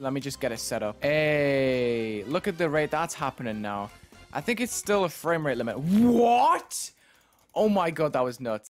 Let me just get it set up. Hey, look at the rate that's happening now. I think it's still a frame rate limit. What? Oh my god, that was nuts.